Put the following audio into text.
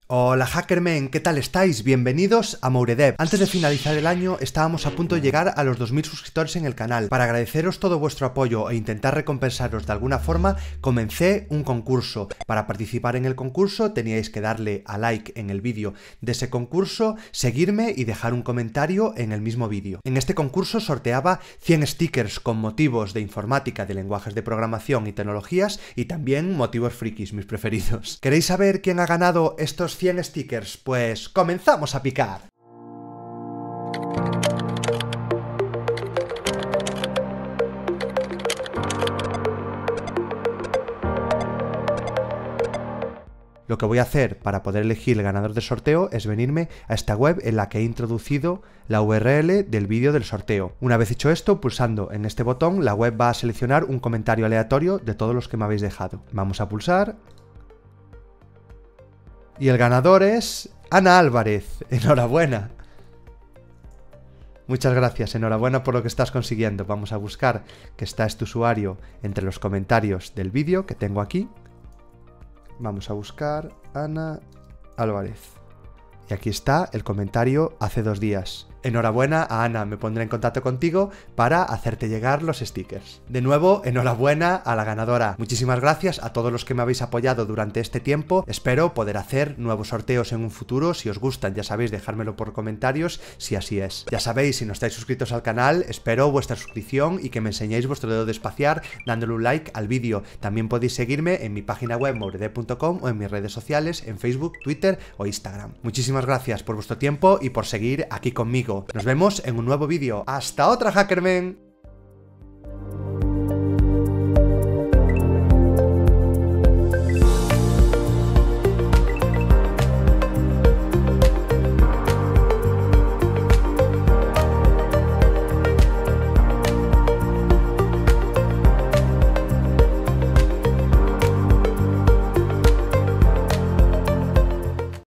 Hola Hackermen, ¿qué tal estáis? Bienvenidos a Mouredev. Antes de finalizar el año estábamos a punto de llegar a los 2000 suscriptores en el canal. Para agradeceros todo vuestro apoyo e intentar recompensaros de alguna forma, comencé un concurso. Para participar en el concurso teníais que darle a like en el vídeo de ese concurso, seguirme y dejar un comentario en el mismo vídeo. En este concurso sorteaba 100 stickers con motivos de informática, de lenguajes de programación y tecnologías y también motivos frikis, mis preferidos. ¿Queréis saber quién ha ganado estos 100 stickers? Pues comenzamos a picar. Lo que voy a hacer para poder elegir el ganador del sorteo es venirme a esta web en la que he introducido la URL del vídeo del sorteo. Una vez hecho esto, pulsando en este botón, la web va a seleccionar un comentario aleatorio de todos los que me habéis dejado. Vamos a pulsar. Y el ganador es Ana Álvarez. ¡Enhorabuena! Muchas gracias, enhorabuena por lo que estás consiguiendo. Vamos a buscar que está este usuario entre los comentarios del vídeo que tengo aquí. Vamos a buscar Ana Álvarez. Y aquí está el comentario hace 2 días. Enhorabuena a Ana, me pondré en contacto contigo para hacerte llegar los stickers. De nuevo, enhorabuena a la ganadora. Muchísimas gracias a todos los que me habéis apoyado durante este tiempo. Espero poder hacer nuevos sorteos en un futuro. Si os gustan, ya sabéis, dejármelo por comentarios si así es. Ya sabéis, si no estáis suscritos al canal, espero vuestra suscripción y que me enseñéis vuestro dedo de espaciar dándole un like al vídeo. También podéis seguirme en mi página web mouredev.com o en mis redes sociales en Facebook, Twitter o Instagram. Muchísimas gracias por vuestro tiempo y por seguir aquí conmigo. Nos vemos en un nuevo vídeo. ¡Hasta otra, Hackermen!